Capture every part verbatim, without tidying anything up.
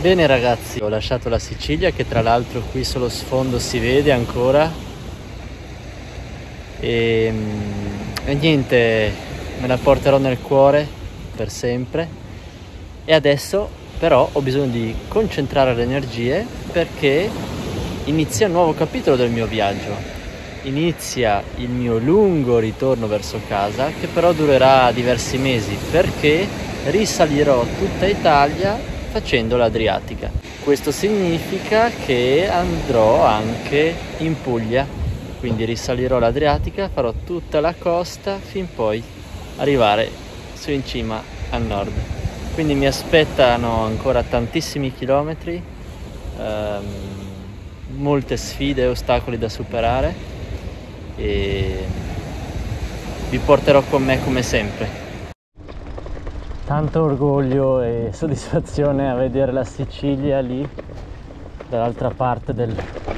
Bene ragazzi, ho lasciato la Sicilia, che tra l'altro qui sullo sfondo si vede ancora, e, e niente, me la porterò nel cuore per sempre. E adesso però ho bisogno di concentrare le energie, perché inizia un nuovo capitolo del mio viaggio. Inizia il mio lungo ritorno verso casa, che però durerà diversi mesi, perché risalirò tutta Italia facendo l'Adriatica. Questo significa che andrò anche in Puglia, quindi risalirò l'Adriatica, farò tutta la costa fin poi arrivare su in cima al nord. Quindi mi aspettano ancora tantissimi chilometri, ehm, molte sfide e ostacoli da superare, e vi porterò con me come sempre. Tanto orgoglio e soddisfazione a vedere la Sicilia lì dall'altra parte del...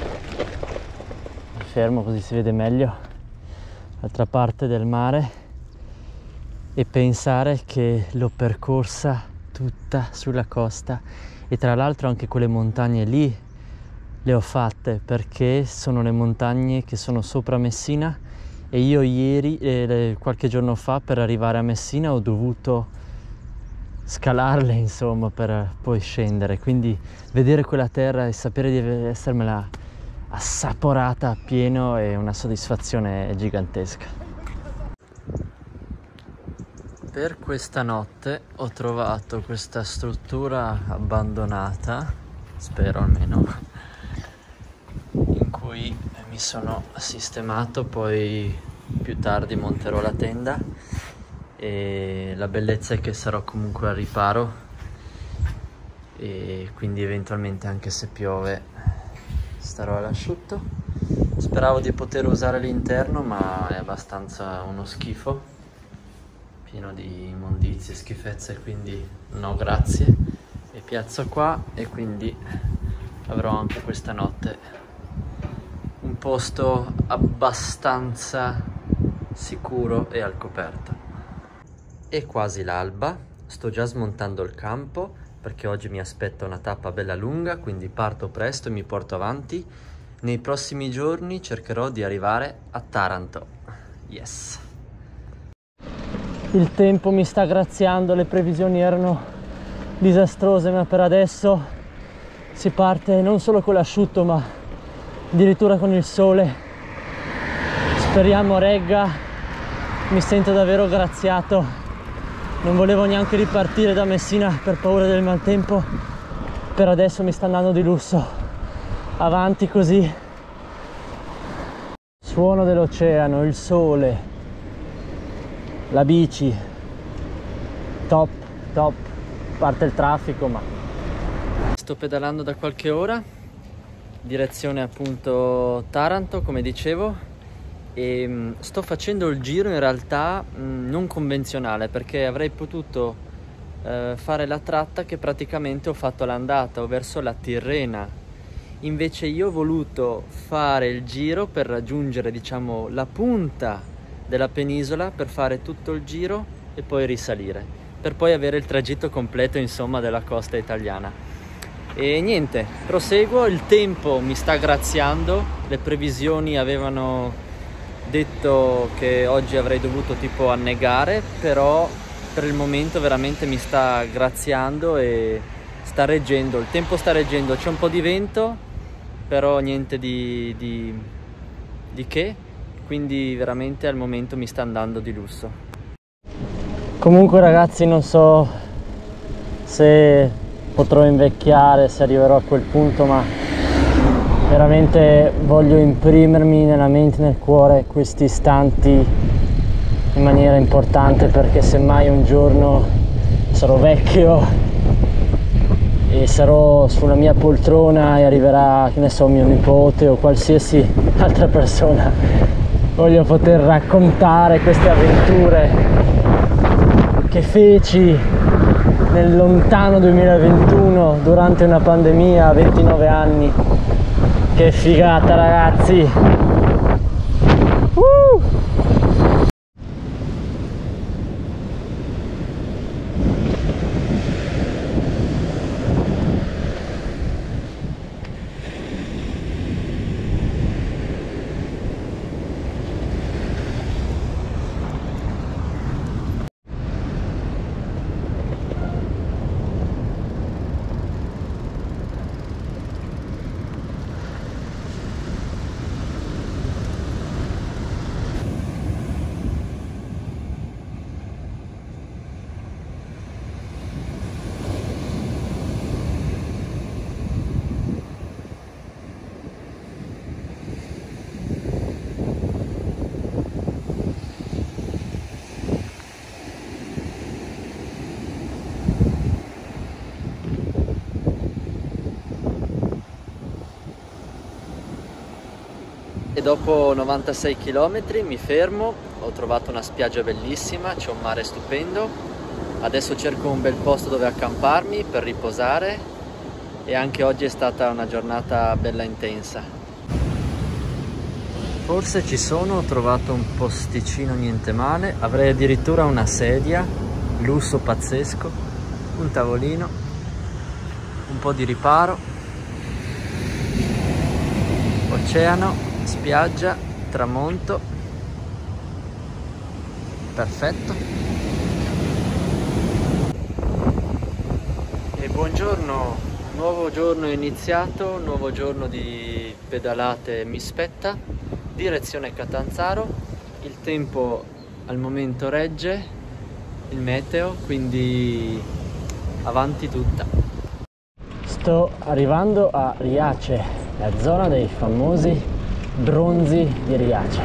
Mi fermo così si vede meglio, l'altra parte del mare, e pensare che l'ho percorsa tutta sulla costa, e tra l'altro anche quelle montagne lì le ho fatte, perché sono le montagne che sono sopra Messina, e io ieri, eh, qualche giorno fa, per arrivare a Messina ho dovuto scalarle, insomma, per poi scendere. Quindi vedere quella terra e sapere di essermela assaporata appieno è una soddisfazione gigantesca. Per questa notte ho trovato questa struttura abbandonata, spero almeno, in cui mi sono sistemato, poi più tardi monterò la tenda. E la bellezza è che sarò comunque al riparo, e quindi eventualmente anche se piove starò all'asciutto. Speravo di poter usare l'interno, ma è abbastanza uno schifo, pieno di immondizie e schifezze, quindi no grazie. E piazzo qua, e quindi avrò anche questa notte un posto abbastanza sicuro e al coperto. È quasi l'alba, sto già smontando il campo, perché oggi mi aspetta una tappa bella lunga, quindi parto presto e mi porto avanti. Nei prossimi giorni cercherò di arrivare a Taranto. Yes! Il tempo mi sta graziando, le previsioni erano disastrose, ma per adesso si parte non solo con l'asciutto, ma addirittura con il sole. Speriamo regga, mi sento davvero graziato. Non volevo neanche ripartire da Messina per paura del maltempo, per adesso mi sta andando di lusso. Avanti così. Suono dell'oceano, il sole, la bici, top, top. Parte il traffico, ma... Sto pedalando da qualche ora, direzione appunto Taranto, come dicevo. E sto facendo il giro in realtà mh, non convenzionale, perché avrei potuto eh, fare la tratta che praticamente ho fatto all'andata, o verso la Tirrena. Invece io ho voluto fare il giro per raggiungere, diciamo, la punta della penisola, per fare tutto il giro e poi risalire, per poi avere il tragitto completo, insomma, della costa italiana. E niente, proseguo, il tempo mi sta graziando, le previsioni avevano detto che oggi avrei dovuto tipo annegare, però per il momento veramente mi sta graziando e sta reggendo, il tempo sta reggendo, c'è un po' di vento, però niente di, di, di che, quindi veramente al momento mi sta andando di lusso. Comunque ragazzi, non so se potrò invecchiare, se arriverò a quel punto, ma veramente voglio imprimermi nella mente e nel cuore questi istanti in maniera importante, perché se mai un giorno sarò vecchio e sarò sulla mia poltrona e arriverà, che ne so, mio nipote o qualsiasi altra persona, voglio poter raccontare queste avventure che feci nel lontano duemilaventuno durante una pandemia a ventinove anni. Che figata ragazzi! Uh! e dopo novantasei chilometri mi fermo. Ho trovato una spiaggia bellissima, c'è un mare stupendo. Adesso cerco un bel posto dove accamparmi per riposare, e anche oggi è stata una giornata bella intensa. Forse ci sono, ho trovato un posticino niente male, avrei addirittura una sedia, lusso pazzesco, un tavolino, un po' di riparo, oceano, spiaggia, tramonto, perfetto. E buongiorno, nuovo giorno iniziato, nuovo giorno di pedalate mi spetta, direzione Catanzaro. Il tempo al momento regge il meteo, quindi avanti tutta. Sto arrivando a Riace, la zona dei famosi bronzi di Riace.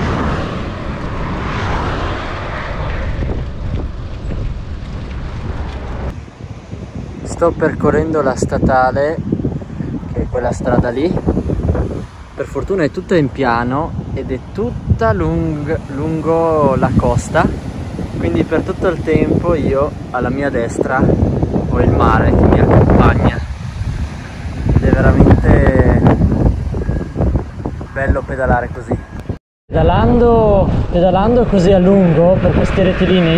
Sto percorrendo la statale, che è quella strada lì. Per fortuna è tutta in piano ed è tutta lung lungo la costa, quindi per tutto il tempo io alla mia destra ho il mare che mi accompagna. Ed è veramente bello pedalare così. Pedalando, pedalando così a lungo per questi rettilinei,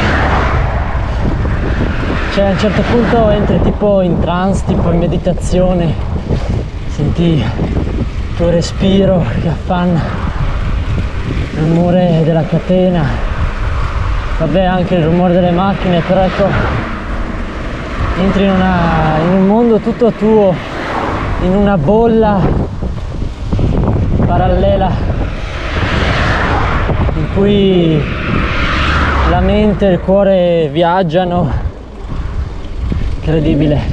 cioè a un certo punto entri tipo in trance, tipo in meditazione, senti il tuo respiro che affanna, il rumore della catena, vabbè anche il rumore delle macchine, però ecco, entri in, una, in un mondo tutto tuo, in una bolla parallela in cui la mente e il cuore viaggiano. Incredibile.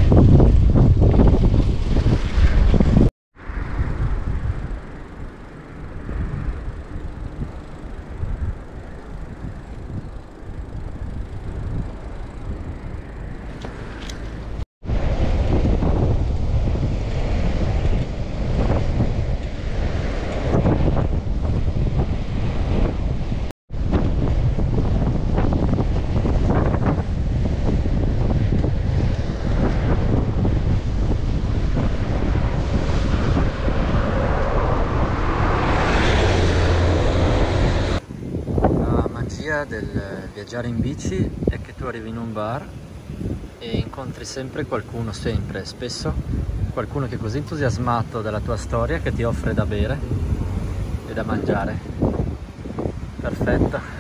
Del viaggiare in bici è che tu arrivi in un bar e incontri sempre qualcuno, sempre, spesso qualcuno che è così entusiasmato dalla tua storia che ti offre da bere e da mangiare. Perfetto.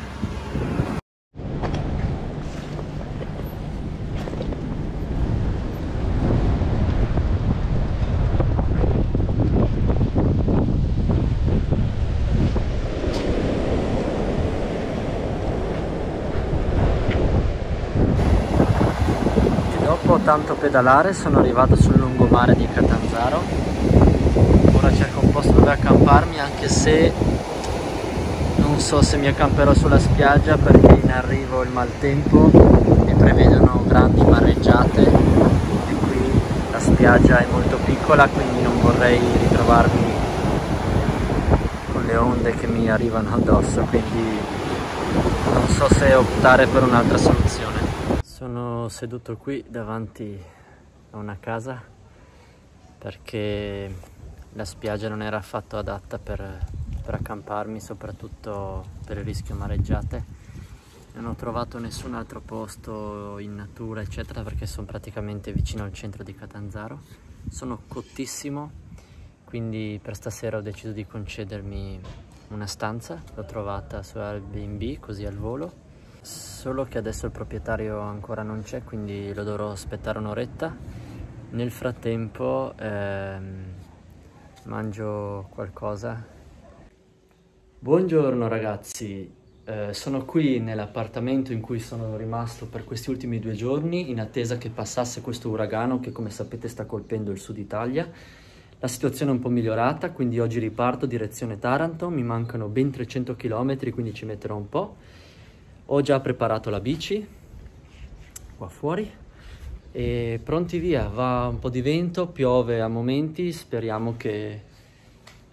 Dopo tanto pedalare sono arrivato sul lungomare di Catanzaro. Ora cerco un posto dove accamparmi, anche se non so se mi accamperò sulla spiaggia perché in arrivo il maltempo e prevedono grandi mareggiate e qui la spiaggia è molto piccola, quindi non vorrei ritrovarmi con le onde che mi arrivano addosso, quindi non so se optare per un'altra soluzione. Sono seduto qui davanti a una casa perché la spiaggia non era affatto adatta per, per accamparmi, soprattutto per il rischio mareggiate. Non ho trovato nessun altro posto in natura eccetera perché sono praticamente vicino al centro di Catanzaro. Sono cottissimo, quindi per stasera ho deciso di concedermi una stanza. L'ho trovata su Airbnb così al volo. Solo che adesso il proprietario ancora non c'è, quindi lo dovrò aspettare un'oretta. Nel frattempo ehm, mangio qualcosa. Buongiorno ragazzi, eh, sono qui nell'appartamento in cui sono rimasto per questi ultimi due giorni in attesa che passasse questo uragano che, come sapete, sta colpendo il sud Italia. La situazione è un po' migliorata, quindi oggi riparto direzione Taranto. Mi mancano ben trecento chilometri, quindi ci metterò un po'. Ho già preparato la bici qua fuori e pronti via. Va un po' di vento, piove a momenti, speriamo che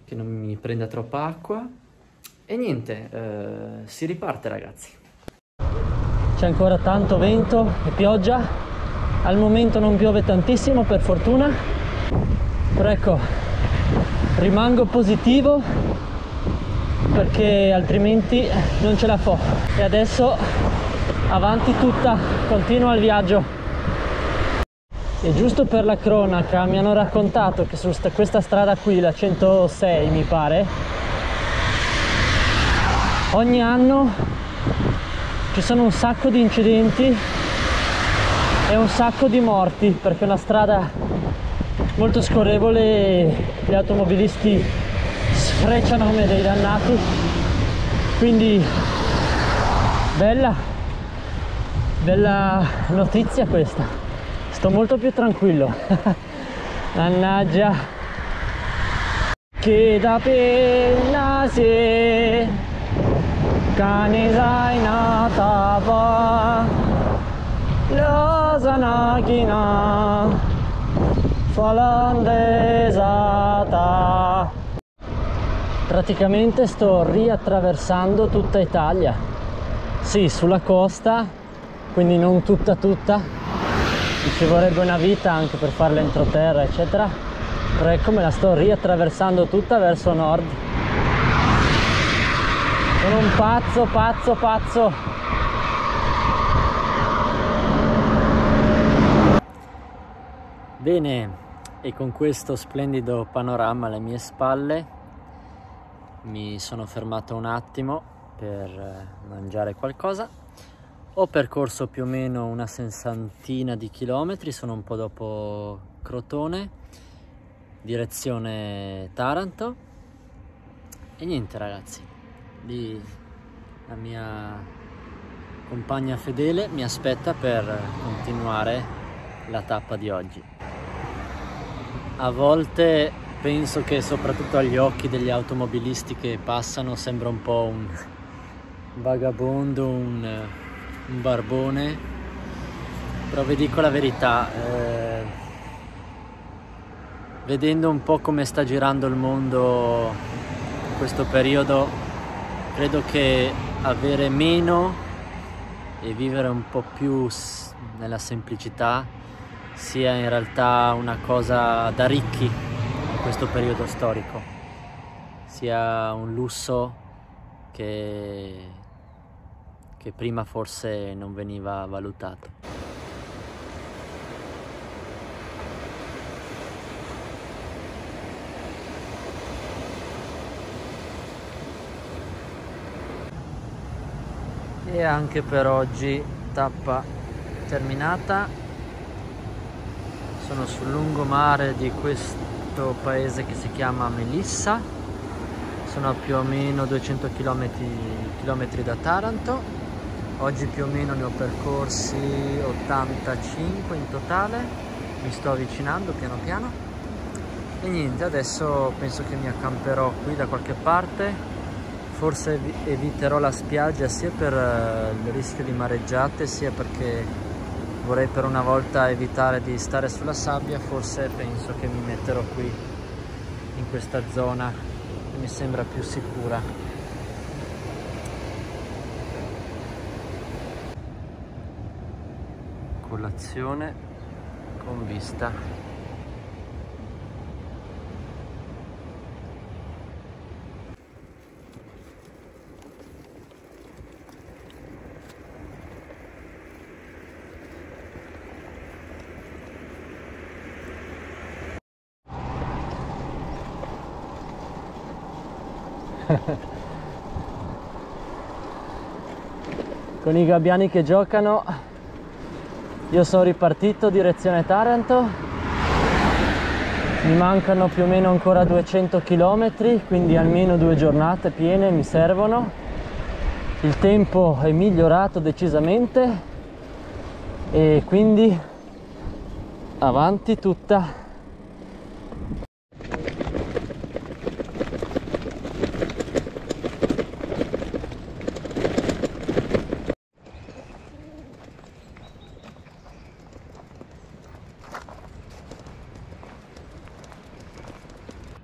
che non mi prenda troppa acqua e niente, eh, si riparte ragazzi. C'è ancora tanto vento e pioggia, al momento non piove tantissimo per fortuna, però ecco, rimango positivo perché altrimenti non ce la fo. E adesso avanti tutta, continuo il viaggio. E giusto per la cronaca mi hanno raccontato che su sta, questa strada qui, la centosei mi pare, ogni anno ci sono un sacco di incidenti e un sacco di morti perché è una strada molto scorrevole e gli automobilisti sfrecciano come dei dannati, quindi bella bella notizia questa. Sto molto più tranquillo. Mannaggia, che da pena se cane zainata va la zanachina falandesata. Praticamente sto riattraversando tutta Italia. Sì, sulla costa, quindi non tutta tutta. Ci vorrebbe una vita anche per fare l'entroterra eccetera, però ecco me la sto riattraversando tutta verso nord. Sono un pazzo pazzo pazzo. Bene, e con questo splendido panorama alle mie spalle mi sono fermato un attimo per mangiare qualcosa. Ho percorso più o meno una sessantina di chilometri, sono un po' dopo Crotone, direzione Taranto. E niente ragazzi, lì la mia compagna fedele mi aspetta per continuare la tappa di oggi. A volte penso che soprattutto agli occhi degli automobilisti che passano sembra un po' un vagabondo, un... un barbone, però vi dico la verità, eh, vedendo un po' come sta girando il mondo in questo periodo, credo che avere meno e vivere un po' più nella semplicità sia in realtà una cosa da ricchi in questo periodo storico, sia un lusso che che prima forse non veniva valutato. E anche per oggi tappa terminata. Sono sul lungomare di questo paese che si chiama Melissa, sono a più o meno duecento chilometri da Taranto. Oggi più o meno ne ho percorsi ottantacinque in totale, mi sto avvicinando piano piano e niente, adesso penso che mi accamperò qui da qualche parte, forse eviterò la spiaggia sia per il rischio di mareggiate sia perché vorrei per una volta evitare di stare sulla sabbia. Forse penso che mi metterò qui in questa zona che mi sembra più sicura. Colazione con vista. Con i gabbiani che giocano, io sono ripartito direzione Taranto, mi mancano più o meno ancora duecento chilometri, quindi almeno due giornate piene mi servono. Il tempo è migliorato decisamente e quindi avanti tutta.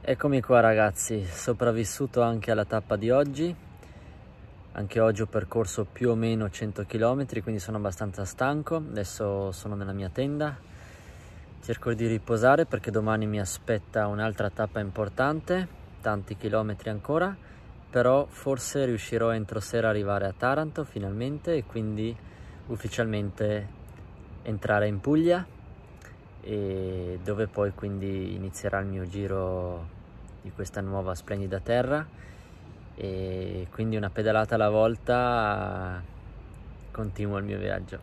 Eccomi qua ragazzi, sopravvissuto anche alla tappa di oggi. Anche oggi ho percorso più o meno cento chilometri, quindi sono abbastanza stanco. Adesso sono nella mia tenda, cerco di riposare perché domani mi aspetta un'altra tappa importante, tanti chilometri ancora, però forse riuscirò entro sera ad arrivare a Taranto finalmente e quindi ufficialmente entrare in Puglia, e dove poi quindi inizierà il mio giro di questa nuova splendida terra, e quindi una pedalata alla volta continuo il mio viaggio.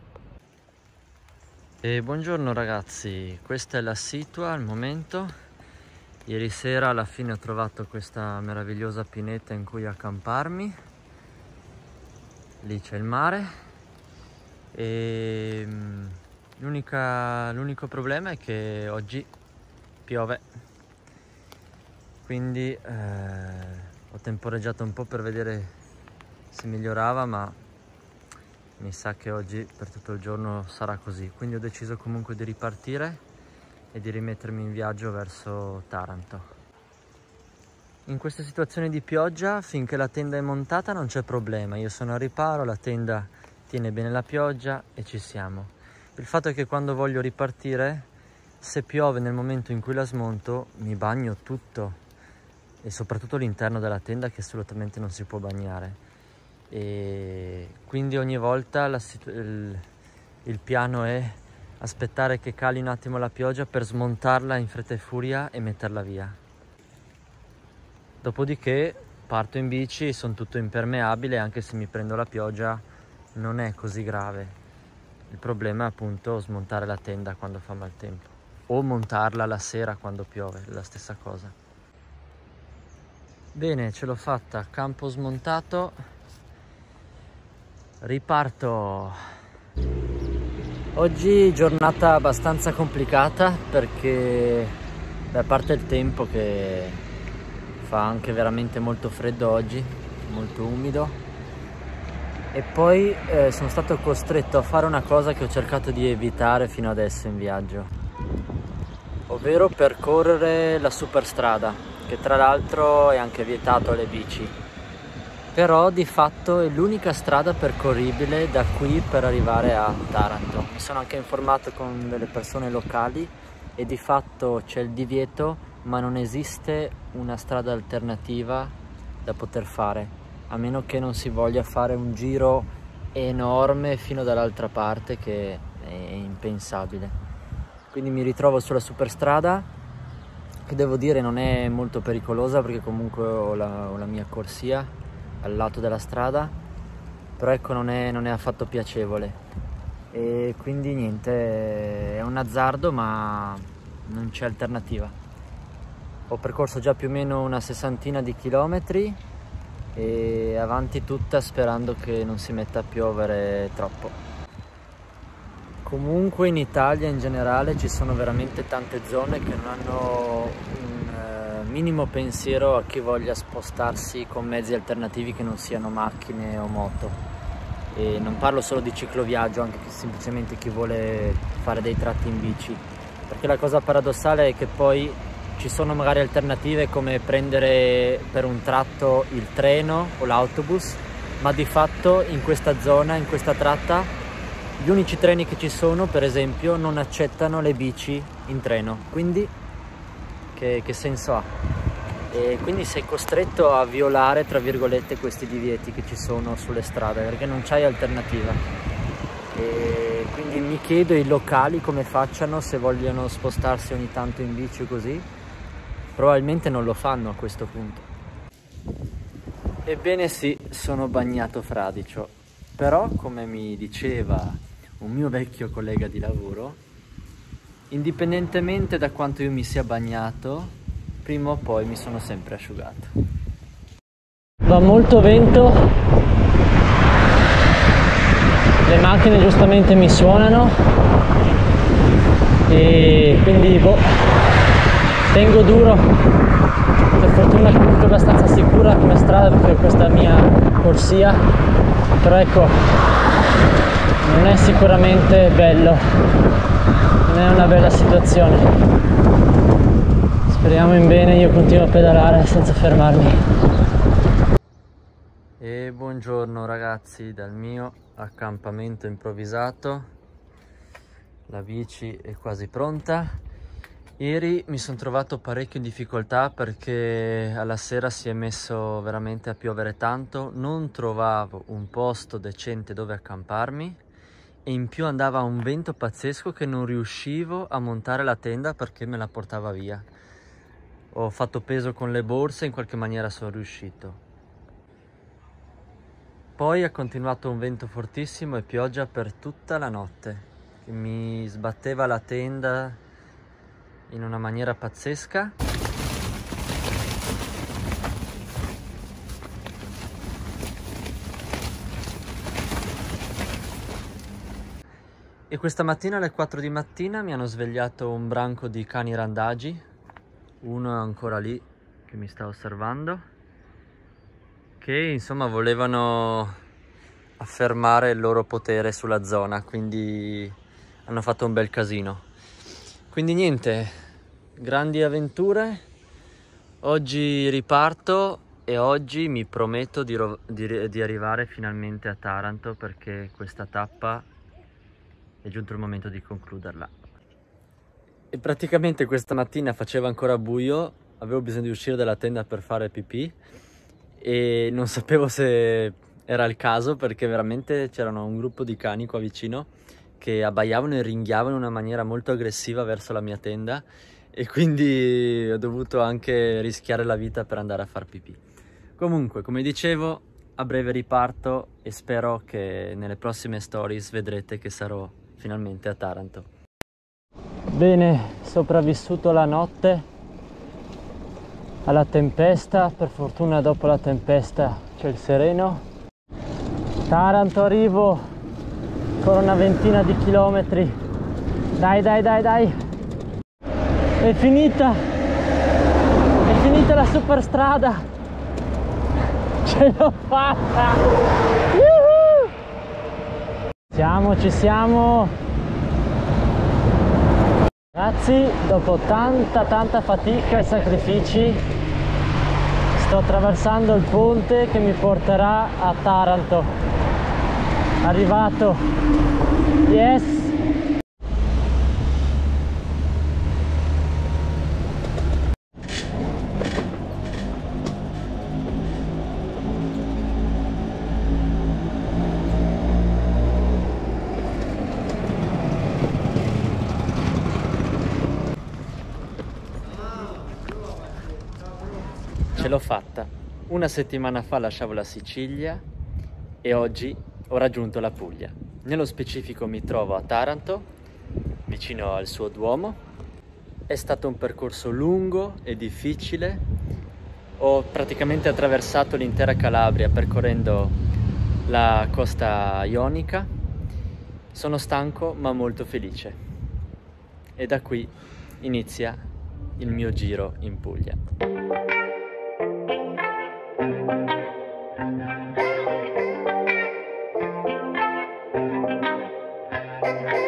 E buongiorno ragazzi, questa è la situa al momento. Ieri sera alla fine ho trovato questa meravigliosa pineta in cui accamparmi, lì c'è il mare e l'unico problema è che oggi piove, quindi eh, ho temporeggiato un po' per vedere se migliorava, ma mi sa che oggi per tutto il giorno sarà così, quindi ho deciso comunque di ripartire e di rimettermi in viaggio verso Taranto. In queste situazioni di pioggia, finché la tenda è montata non c'è problema, io sono al riparo, la tenda tiene bene la pioggia e ci siamo. Il fatto è che quando voglio ripartire, se piove nel momento in cui la smonto, mi bagno tutto, e soprattutto l'interno della tenda che assolutamente non si può bagnare, e quindi ogni volta la, il, il piano è aspettare che cali un attimo la pioggia per smontarla in fretta e furia e metterla via. Dopodiché parto in bici e sono tutto impermeabile, anche se mi prendo la pioggia non è così grave. Il problema è appunto smontare la tenda quando fa maltempo, o montarla la sera quando piove, è la stessa cosa. Bene, ce l'ho fatta, campo smontato, riparto. Oggi giornata abbastanza complicata perché, beh, a parte il tempo che fa anche veramente molto freddo oggi, molto umido, e poi eh, sono stato costretto a fare una cosa che ho cercato di evitare fino adesso in viaggio, ovvero percorrere la superstrada, che tra l'altro è anche vietato alle bici, però di fatto è l'unica strada percorribile da qui per arrivare a Taranto. Mi sono anche informato con delle persone locali e di fatto c'è il divieto, ma non esiste una strada alternativa da poter fare, a meno che non si voglia fare un giro enorme fino dall'altra parte, che è impensabile. Quindi mi ritrovo sulla superstrada, che devo dire non è molto pericolosa perché comunque ho la, ho la mia corsia al lato della strada, però ecco non è, non è affatto piacevole, e quindi niente, è un azzardo ma non c'è alternativa. Ho percorso già più o meno una sessantina di chilometri e avanti tutta sperando che non si metta a piovere troppo. Comunque in Italia in generale ci sono veramente tante zone che non hanno un eh, minimo pensiero a chi voglia spostarsi con mezzi alternativi che non siano macchine o moto, e non parlo solo di cicloviaggio, anche semplicemente chi vuole fare dei tratti in bici, perché la cosa paradossale è che poi ci sono magari alternative come prendere per un tratto il treno o l'autobus, ma di fatto in questa zona, in questa tratta, gli unici treni che ci sono, per esempio, non accettano le bici in treno, quindi che, che senso ha? E quindi sei costretto a violare, tra virgolette, questi divieti che ci sono sulle strade, perché non c'hai alternativa. E quindi mi chiedo i locali come facciano se vogliono spostarsi ogni tanto in bici o così. Probabilmente non lo fanno a questo punto. Ebbene sì, sono bagnato fradicio, però come mi diceva un mio vecchio collega di lavoro, indipendentemente da quanto io mi sia bagnato, prima o poi mi sono sempre asciugato. Va molto vento, le macchine giustamente mi suonano e quindi boh, tengo duro. Per fortuna comunque abbastanza sicura come strada perché questa mia corsia, però ecco, non è sicuramente bello, non è una bella situazione. Speriamo in bene, io e continuo a pedalare senza fermarmi. E buongiorno ragazzi dal mio accampamento improvvisato. La bici è quasi pronta. Ieri mi sono trovato parecchio in difficoltà perché alla sera si è messo veramente a piovere tanto, non trovavo un posto decente dove accamparmi e in più andava un vento pazzesco che non riuscivo a montare la tenda perché me la portava via. Ho fatto peso con le borse e in qualche maniera sono riuscito. Poi ha continuato un vento fortissimo e pioggia per tutta la notte, che mi sbatteva la tenda in una maniera pazzesca. E questa mattina alle quattro di mattina mi hanno svegliato un branco di cani randagi. Uno è ancora lì che mi sta osservando, che insomma volevano affermare il loro potere sulla zona, quindi hanno fatto un bel casino. Quindi niente, grandi avventure. Oggi riparto e oggi mi prometto di, di, di arrivare finalmente a Taranto, perché questa tappa è giunto il momento di concluderla. E praticamente questa mattina faceva ancora buio, avevo bisogno di uscire dalla tenda per fare pipì e non sapevo se era il caso, perché veramente c'erano un gruppo di cani qua vicino che abbaiavano e ringhiavano in una maniera molto aggressiva verso la mia tenda e quindi ho dovuto anche rischiare la vita per andare a far pipì. Comunque, come dicevo, a breve riparto e spero che nelle prossime stories vedrete che sarò finalmente a Taranto. Bene, sopravvissuto la notte alla tempesta, per fortuna dopo la tempesta c'è il sereno. Taranto, arrivo, ancora una ventina di chilometri, dai dai dai dai, è finita, è finita la superstrada, ce l'ho fatta, Yuhu! Siamo, ci siamo. Ragazzi, dopo tanta tanta fatica e sacrifici sto attraversando il ponte che mi porterà a Taranto. Arrivato, yes! Ce l'ho fatta. Una settimana fa lasciavo la Sicilia e oggi ho raggiunto la Puglia. Nello specifico mi trovo a Taranto, vicino al suo Duomo. È stato un percorso lungo e difficile. Ho praticamente attraversato l'intera Calabria percorrendo la costa ionica. Sono stanco ma molto felice. E da qui inizia il mio giro in Puglia. Thank you.